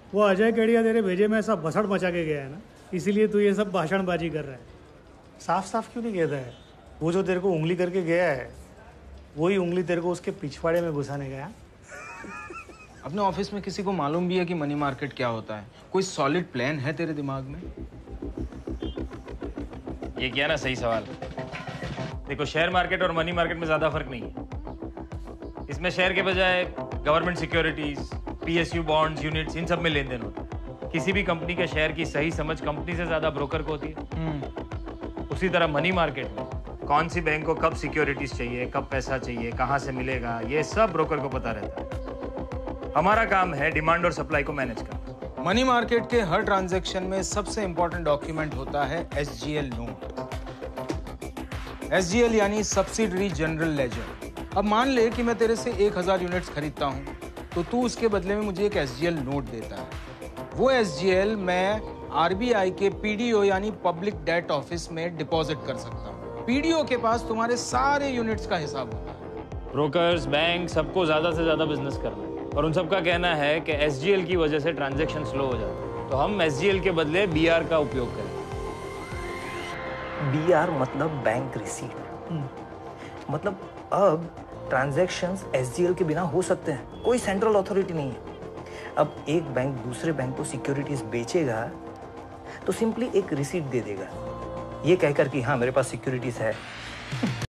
वो अजय केडिया तेरे भेजे में ऐसा भसड़ मचा के गया है ना, इसीलिए तू ये सब भाषणबाजी कर रहा है। साफ साफ क्यों नहीं कहता है? वो जो तेरे को उंगली करके गया है, वही उंगली तेरे को उसके पिछवाड़े में घुसाने गया। अपने ऑफिस में किसी को मालूम भी है कि मनी मार्केट क्या होता है? कोई सॉलिड प्लान है तेरे दिमाग में? ये किया ना सही सवाल। देखो, शेयर मार्केट और मनी मार्केट में ज्यादा फर्क नहीं है। इसमें शेयर के बजाय government securities, PSU bonds, units, इन सब में लेन देन होता है। किसी भी कंपनी के शेयर की सही समझ कंपनी से ज्यादा ब्रोकर को होती है। उसी तरह मनी मार्केट में कौन सी बैंक को कब सिक्योरिटीज चाहिए, कब पैसा चाहिए, कहाँ से मिलेगा, ये सब ब्रोकर को पता रहता है। हमारा काम है डिमांड और सप्लाई को मैनेज करना। मनी मार्केट के हर ट्रांजैक्शन में सबसे इंपॉर्टेंट डॉक्यूमेंट होता है एसजीएल नोट। एसजीएल यानी सब्सिडरी जनरल लेजर। अब मान ले कि मैं तेरे से 1000 यूनिट्स खरीदता हूं, तो तू उसके बदले में मुझे एक एसजीएल नोट देता है। वो एसजीएल मैं आरबीआई के पीडीओ यानी पब्लिक डेट ऑफिस में डिपॉजिट कर सकता हूं। पीडीओ के पास तुम्हारे सारे यूनिट्स का हिसाब होता है। ब्रोकर्स, बैंक, सबको ज्यादा से ज्यादा बिजनेस करना है और उन सबका कहना है कि एसजीएल की वजह से ट्रांजैक्शन स्लो हो जाता है, तो हम एसजीएल के बदले बीआर का उपयोग करें। बीआर मतलब बैंक रिसीट। मतलब अब ट्रांजैक्शंस एसजीएल के बिना हो सकते हैं, कोई सेंट्रल अथॉरिटी नहीं है। अब एक बैंक दूसरे बैंक को सिक्योरिटीज बेचेगा तो सिंपली एक रिसीट दे देगा, ये कहकर कि हाँ मेरे पास सिक्योरिटीज है।